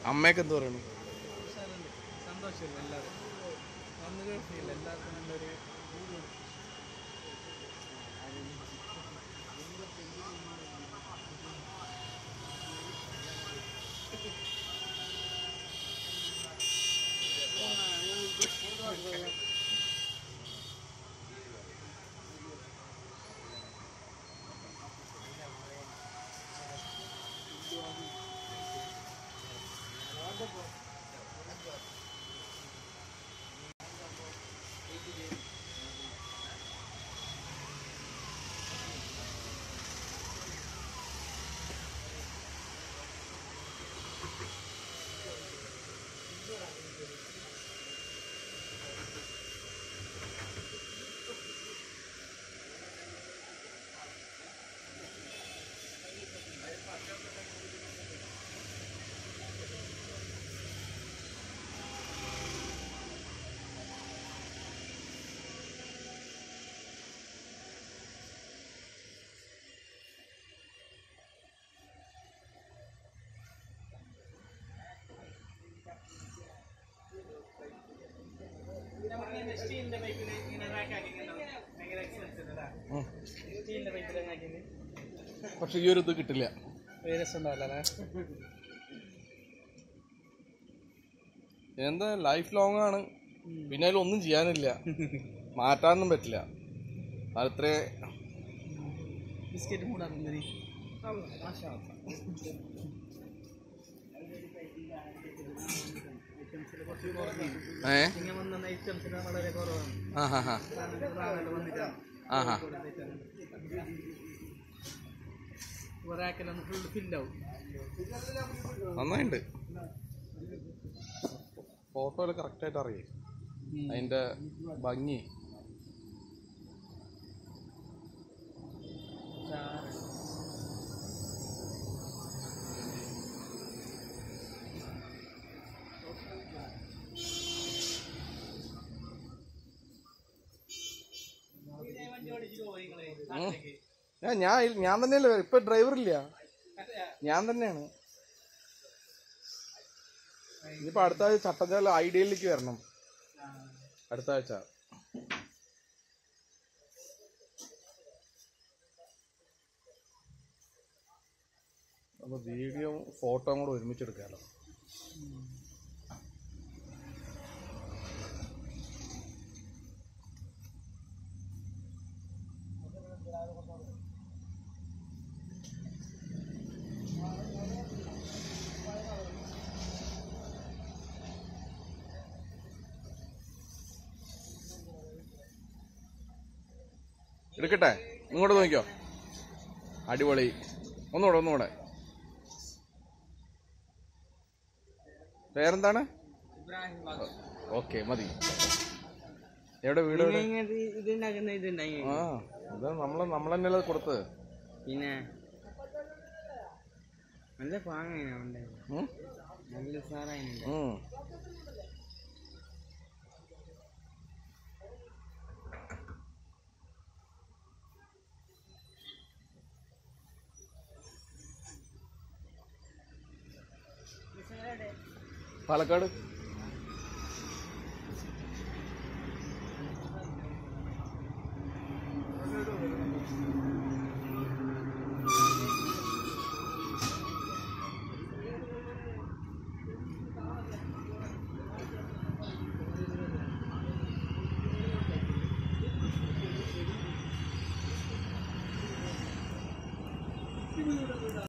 അമ്മയൊക്കെ എന്ത് പറയണു? സന്തോഷമില്ല എല്ലാവരും വന്നു എല്ലാവർക്കും നല്ലൊരു പക്ഷെ ഈ ഒരു ഇത് കിട്ടില്ല. എന്താ ലൈഫ് ലോങ് ആണ്, പിന്നെ അതിലൊന്നും ചെയ്യാനില്ല, മാറ്റാനൊന്നും പറ്റില്ല. അത്രേ ബിസ്ക്കറ്റ് മൂടാറുണ്ട്. വളരെ കുറവാണ്. ഫുള്ള് ഫില്ലാവും. നന്നായിണ്ട്. ഫോട്ടോയിൽ കറക്റ്റായിട്ട് അറിയാം അതിന്റെ ഭംഗി. ഞാൻ തന്നെയല്ലേ ഇപ്പൊ ഡ്രൈവറില്ല, ഞാൻ തന്നെയാണ്. ഇനിയിപ്പോ അടുത്ത ആഴ്ച ചട്ടഞ്ചാല ഐഡിയയിലേക്ക് വരണം. അടുത്ത ആഴ്ച അപ്പൊ വീഡിയോ ഫോട്ടോ കൂടെ ഒരുമിച്ചെടുക്കാമല്ലോ. എടുക്കട്ടെ, ഇങ്ങോട്ട് നോക്കിയോ, അടിപൊളി. ഒന്നുകൂടെ. പേരെന്താണ്? ഓക്കെ, മതി. എവിടെ വീട്? ആ, ഇത് നമ്മളെന്നല്ലേ കൊടുത്തത്. പിന്നെ നല്ല പാങ്ങ നല്ല സാറായി. പാലക്കാട്.